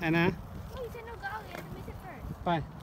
Anna? Oh, you said no golly. I had to miss it first. Bye.